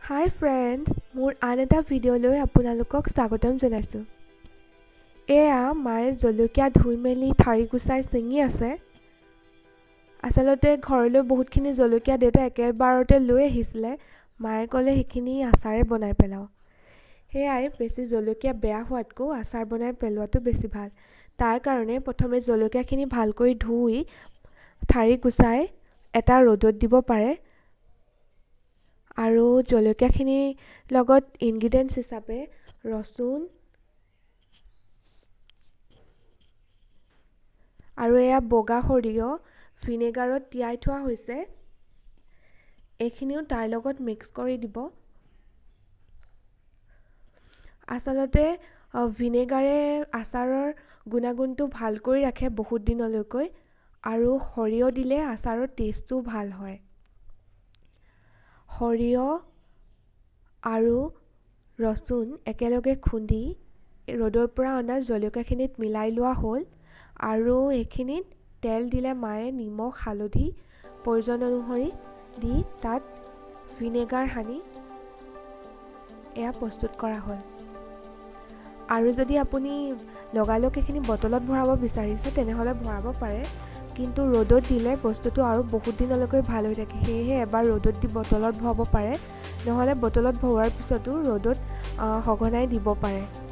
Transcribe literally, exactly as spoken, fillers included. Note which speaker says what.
Speaker 1: Hi friends, মোৰ আন এটা ভিডিঅ'লৈ আপোনালোকক স্বাগতম জনাইছোঁ। এয়া মায়ে জলকীয়া ধুই মেলি ঠাৰি গুচাই চিঙি আছে। আচলতে ঘৰলৈ বহুতখিনি জলকীয়া দেউতা একেবাৰতে লৈ আহিছিলে। মায়ে ক'লে সেইখিনি আচাৰে বনাই পেলাও। সেয়াই বেছি জলকীয়া বেয়া হোৱাতকৈ আচাৰ বনাই পেলোৱাটো বেছি ভাল। তাৰ কাৰণে প্ৰথমে জলকীয়াখিনি ভালকৈ ধুই ঠাৰি গুচাই এটা ৰ'দত দিব পাৰে। আৰু জলকীয়াখিনিৰ লগত ইনগ্ৰিডিয়েণ্টছ হিচাপে ৰচুন আৰু এয়া বগা সৰিয়হ ভিনেগাৰত তিয়াই থোৱা হৈছে। এইখিনিও তাৰ লগত মিক্স কৰি দিব। আচলতে ভিনেগাৰে আচাৰৰ গুণাগুণটো ভাল কৰি ৰাখে বহুত দিনলৈকৈ, আৰু সৰিয়হ দিলে আচাৰৰ টেষ্টটো ভাল হয়। সৰিয়হ আৰু ৰচুন একেলগে খুন্দি ৰ'দৰ পৰা অনা জলকীয়াখিনিত মিলাই লোৱা হ'ল, আৰু এইখিনিত তেল দিলে মায়ে নিমখ হালধি প্ৰয়োজন অনুসৰি দি তাত ভিনেগাৰ সানি এয়া প্ৰস্তুত কৰা হ'ল। আৰু যদি আপুনি লগালগ এইখিনি বটলত ভৰাব বিচাৰিছে তেনেহ'লে ভৰাব পাৰে, কিন্তু ৰ'দত দিলে বস্তুটো আৰু বহুত দিনলৈকে ভাল হৈ থাকে। সেয়েহে এবাৰ ৰ'দত দি বটলত ভৰাব পাৰে, নহ'লে বটলত ভৰোৱাৰ পিছতো ৰ'দত সঘনাই দিব পাৰে।